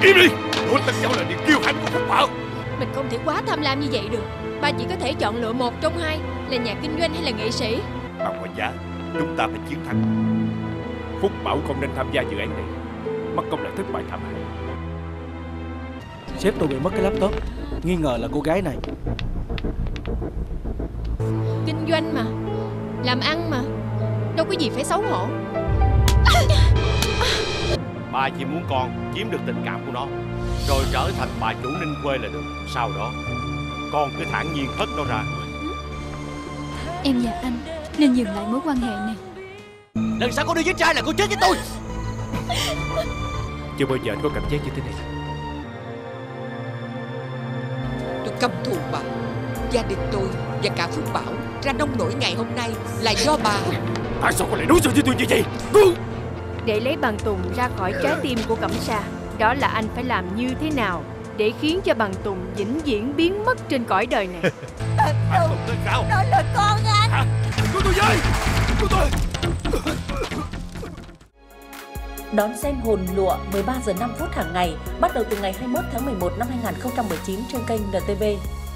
Im đi! Đuổi tên cháu là điều kiêu hãnh của Phúc Bảo. Mình không thể quá tham lam như vậy được. Ba chỉ có thể chọn lựa một trong hai, là nhà kinh doanh hay là nghệ sĩ. Bằng mọi giá, chúng ta phải chiến thắng. Phúc Bảo không nên tham gia dự án này, mất công lại thất bại thảm hại. Sếp tôi bị mất cái laptop, nghi ngờ là cô gái này. Kinh doanh mà, làm ăn mà, đâu có gì phải xấu hổ. Ba chỉ muốn con chiếm được tình cảm của nó, rồi trở thành bà chủ Ninh Quê là được. Sau đó con cứ thản nhiên hất nó ra. Em và anh nên dừng lại mối quan hệ này. Lần sau con đi với trai là con chết với tôi. Chưa bao giờ anh có cảm giác như thế này. Tôi căm thù bà. Gia đình tôi và cả Phúc Bảo ra nông nổi ngày hôm nay là do bà. Tại sao con lại đối xử với tôi như vậy? Để lấy bằng Tùng ra khỏi trái tim của Cẩm Sa, đó là anh phải làm như thế nào để khiến cho bằng Tùng vĩnh viễn biến mất trên cõi đời này. Tùng tới sao? Đó là con anh. Cứu tôi với! Cứu tôi! Đón xem Hồn Lụa 13 giờ 5 phút hàng ngày, bắt đầu từ ngày 21 tháng 11 năm 2019 trên kênh NTV.